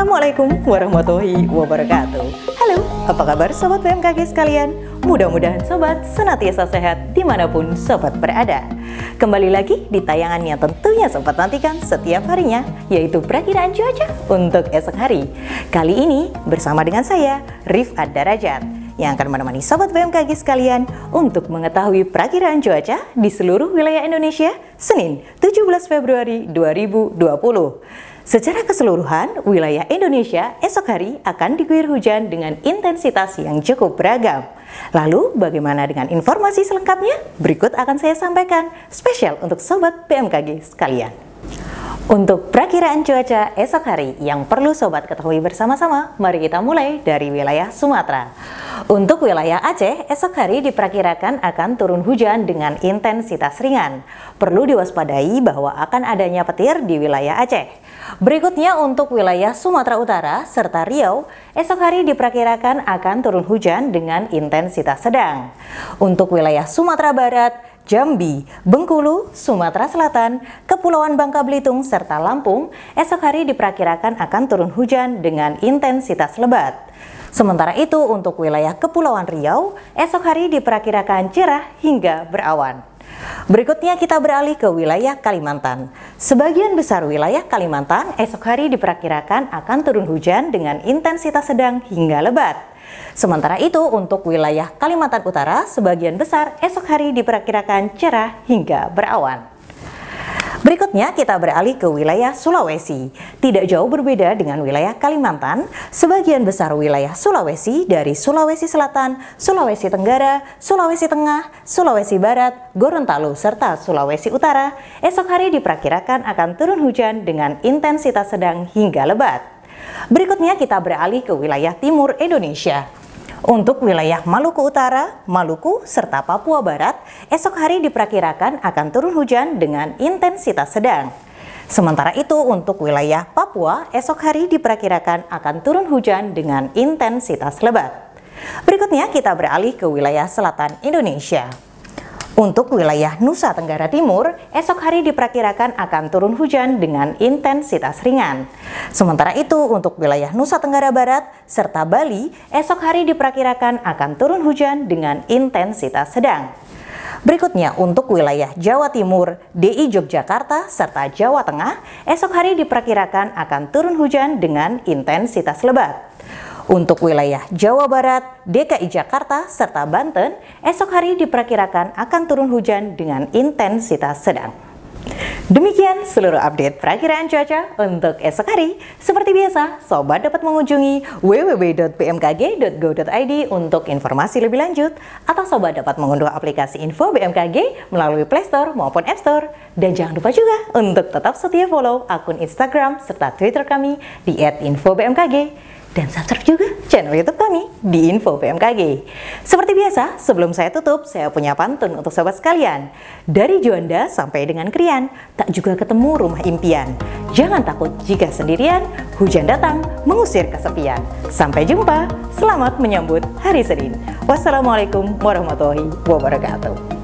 Assalamualaikum warahmatullahi wabarakatuh. Halo, apa kabar Sobat BMKG sekalian? Mudah-mudahan Sobat senantiasa sehat dimanapun Sobat berada. Kembali lagi di tayangan yang tentunya Sobat nantikan setiap harinya, yaitu perakiraan cuaca untuk esok hari. Kali ini bersama dengan saya, Rifat Darajat, yang akan menemani Sobat BMKG sekalian untuk mengetahui perakiraan cuaca di seluruh wilayah Indonesia Senin 17 Februari 2020. Secara keseluruhan, wilayah Indonesia esok hari akan diguyur hujan dengan intensitas yang cukup beragam. Lalu, bagaimana dengan informasi selengkapnya? Berikut akan saya sampaikan spesial untuk Sobat BMKG sekalian. Untuk perakiraan cuaca esok hari yang perlu Sobat ketahui bersama-sama, mari kita mulai dari wilayah Sumatera. Untuk wilayah Aceh, esok hari diperkirakan akan turun hujan dengan intensitas ringan. Perlu diwaspadai bahwa akan adanya petir di wilayah Aceh. Berikutnya untuk wilayah Sumatera Utara serta Riau, esok hari diperkirakan akan turun hujan dengan intensitas sedang. Untuk wilayah Sumatera Barat, Jambi, Bengkulu, Sumatera Selatan, Kepulauan Bangka Belitung, serta Lampung, esok hari diperkirakan akan turun hujan dengan intensitas lebat. Sementara itu untuk wilayah Kepulauan Riau, esok hari diperkirakan cerah hingga berawan. Berikutnya kita beralih ke wilayah Kalimantan. Sebagian besar wilayah Kalimantan esok hari diperkirakan akan turun hujan dengan intensitas sedang hingga lebat. Sementara itu untuk wilayah Kalimantan Utara, sebagian besar esok hari diperkirakan cerah hingga berawan. Berikutnya kita beralih ke wilayah Sulawesi. Tidak jauh berbeda dengan wilayah Kalimantan, sebagian besar wilayah Sulawesi dari Sulawesi Selatan, Sulawesi Tenggara, Sulawesi Tengah, Sulawesi Barat, Gorontalo, serta Sulawesi Utara, esok hari diperkirakan akan turun hujan dengan intensitas sedang hingga lebat. Berikutnya kita beralih ke wilayah timur Indonesia. Untuk wilayah Maluku Utara, Maluku, serta Papua Barat, esok hari diperkirakan akan turun hujan dengan intensitas sedang. Sementara itu untuk wilayah Papua, esok hari diperkirakan akan turun hujan dengan intensitas lebat. Berikutnya kita beralih ke wilayah selatan Indonesia. Untuk wilayah Nusa Tenggara Timur, esok hari diperkirakan akan turun hujan dengan intensitas ringan. Sementara itu untuk wilayah Nusa Tenggara Barat serta Bali, esok hari diperkirakan akan turun hujan dengan intensitas sedang. Berikutnya untuk wilayah Jawa Timur, DI Yogyakarta, serta Jawa Tengah, esok hari diperkirakan akan turun hujan dengan intensitas lebat. Untuk wilayah Jawa Barat, DKI Jakarta, serta Banten, esok hari diperkirakan akan turun hujan dengan intensitas sedang. Demikian seluruh update perakiraan cuaca untuk esok hari. Seperti biasa, Sobat dapat mengunjungi www.bmkg.go.id untuk informasi lebih lanjut, atau Sobat dapat mengunduh aplikasi Info BMKG melalui Play Store maupun App Store. Dan jangan lupa juga untuk tetap setia follow akun Instagram serta Twitter kami di @infobmkg. Dan subscribe juga channel YouTube kami di Info BMKG. Seperti biasa, sebelum saya tutup, saya punya pantun untuk sobat sekalian. Dari Juanda sampai dengan Krian, tak juga ketemu rumah impian. Jangan takut jika sendirian, hujan datang mengusir kesepian. Sampai jumpa, selamat menyambut hari Senin. Wassalamualaikum warahmatullahi wabarakatuh.